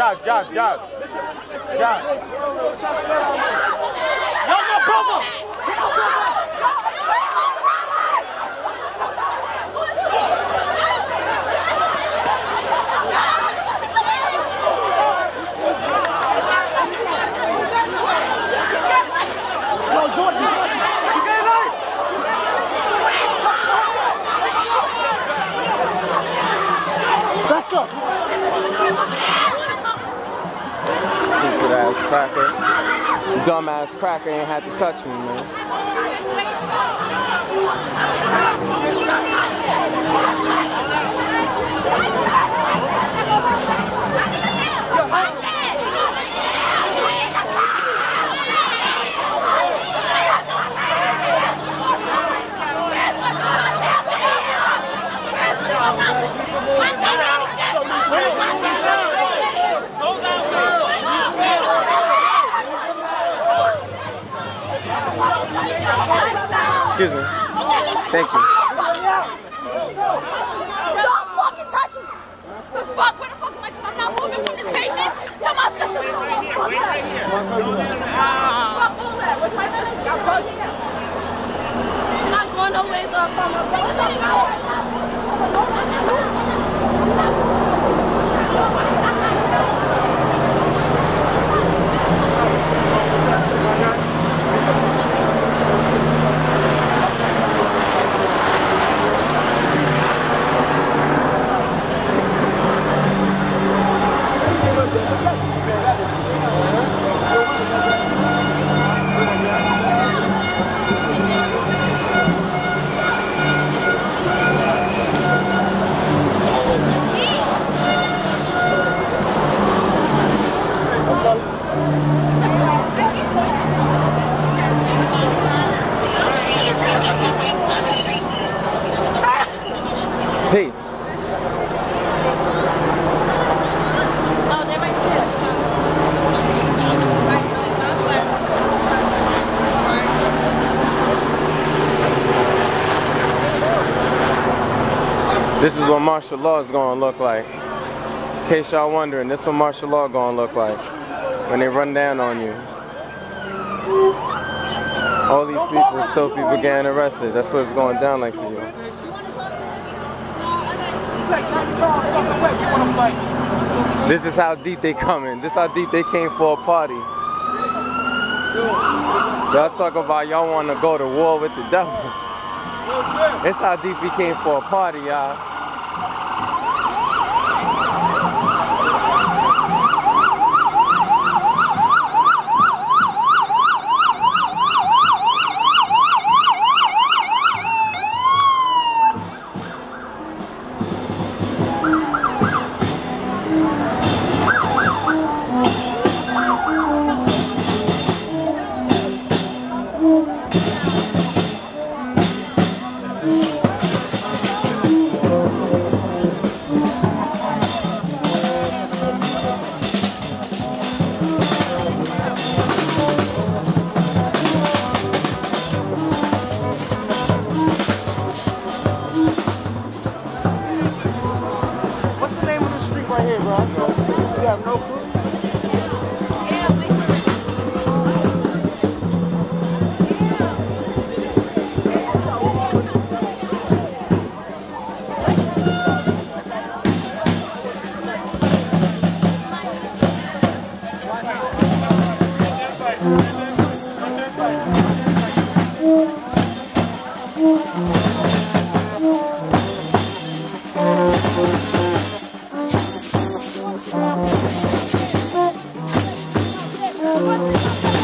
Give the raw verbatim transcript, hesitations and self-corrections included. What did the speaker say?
jog, jog, jog. Jog. Younger brother! Back up. Stupid ass cracker. Dumb ass cracker ain't had to touch me, man. Excuse me. Thank you. Don't fucking touch me! The fuck? Where the fuck am I? I'm not moving from this pavement to my sister's room. Right here, wait right here. Fuck all that. Where's my sister? Got bugged out. I'm not going no ways off from her. Peace. Oh, they're right here. This is what martial law is going to look like. In case y'all wondering, this is what martial law going to look like when they run down on you. All these people, still people getting arrested. That's what it's going down like for you. This is how deep they coming. This is how deep they came for a party. Y'all talk about y'all want to go to war with the devil. This is how deep he came for a party, y'all. What?